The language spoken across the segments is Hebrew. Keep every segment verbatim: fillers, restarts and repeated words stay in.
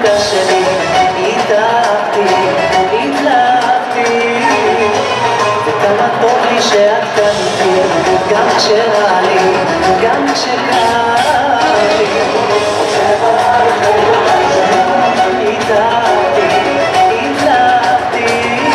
מתוקה שלי, התאהבתי, התלהבתי, וכמה טוב לי שאת כאן איתי, גם כשרע לי, גם כשקר לי. התאהבתי, התלהבתי,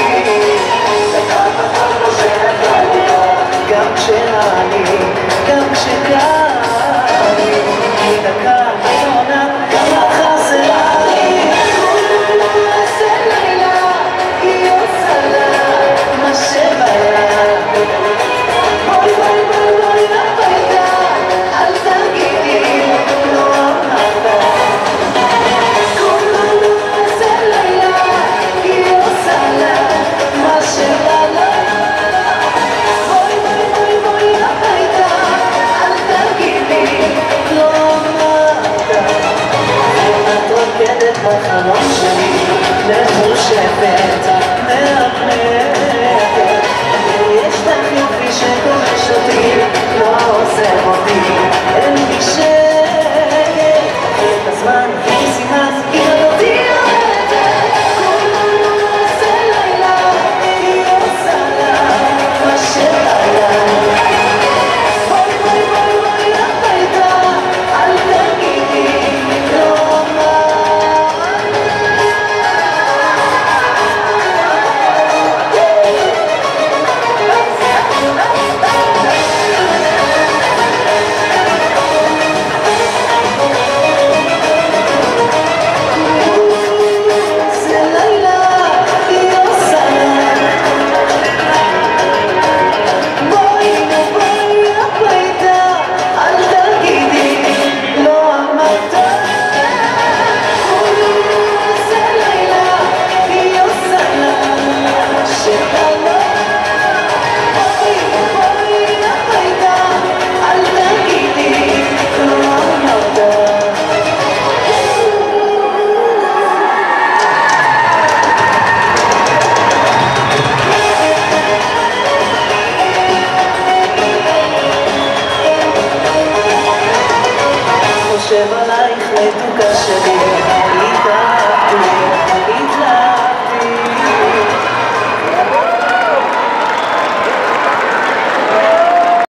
גם כשרע לי, גם כשקר לי. מדקה עונה, כמה חסרה לי. איזה לילה היא עושה לה מה שבא לה. בואי בואי בואי בואי הביתה, אל תגידי לא אמרת. איזה לילה היא עושה לה מה שבא לה. בואי בואי בואי בואי הביתה, אל תגידי לא אמרת. את רוקדת בחלום שלי, מחושבת, מהפנקת, יש לך יופי שכובש אותי, לא עוזב אותי, אין לי שקט. את הזמן היא סימן, היא אותי אוהבת. כולנו איזה לילה היא עושה לה מה שבא לה. בואי בואי בואי בואי הביתה, אל תגידי לא חושב עלייך מתוקה שלי, איתך